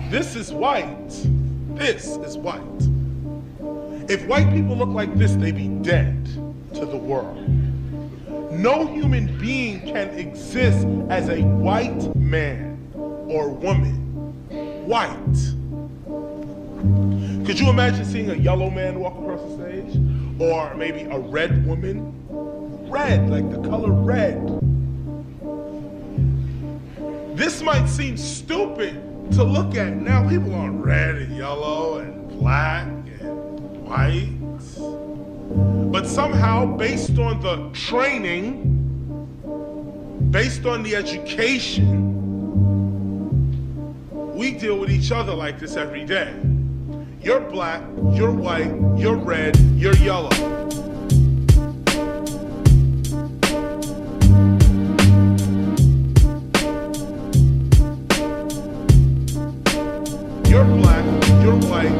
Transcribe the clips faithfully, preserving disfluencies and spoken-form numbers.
This is white. This is white. If white people look like this, they be dead to the world. No human being can exist as a white man or woman. White. Could you imagine seeing a yellow man walk across the stage? Or maybe a red woman? Red, like the color red. This might seem stupid to look at. Now people are red and yellow and black and white. But somehow, based on the training, based on the education, we deal with each other like this every day. You're black, you're white, you're red, you're yellow. You're black, you're white.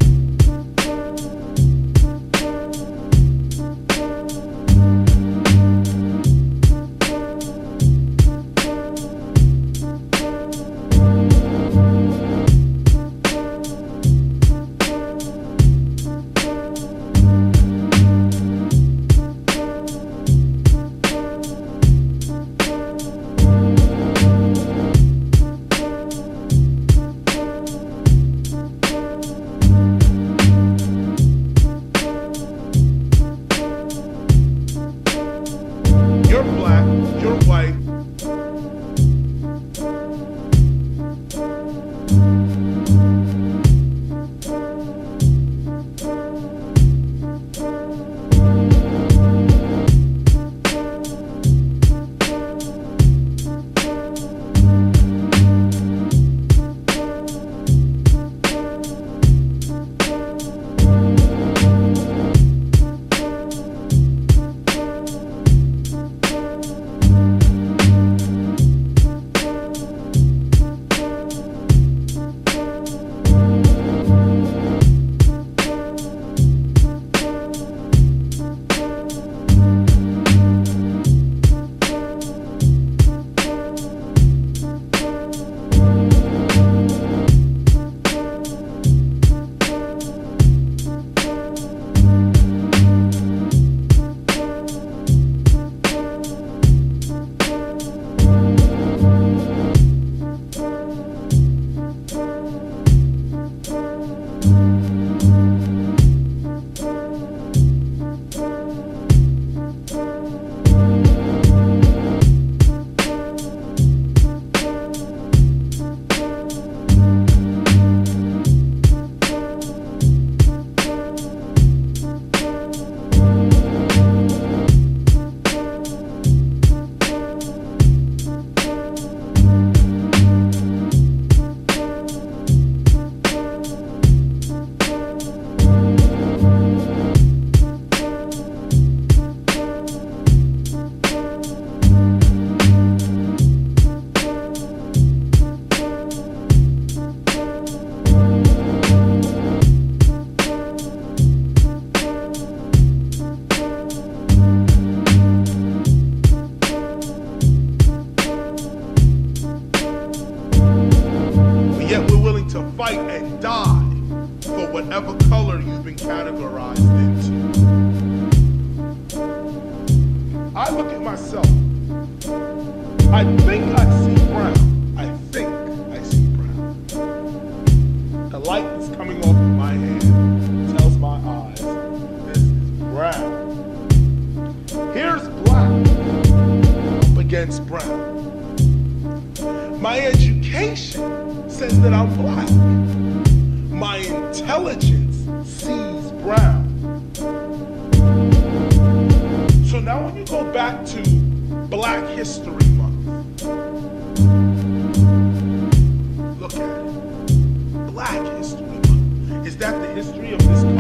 You're black, you're white. To fight and die for whatever color you've been categorized into. I look at myself. I think I see brown. I think I see brown. The light that's coming off of my hand tells my eyes this is brown. Here's black up against brown. My education says that I'm black. My intelligence sees brown. So now when you go back to Black History Month, look at it. Black History Month. Is that the history of this country?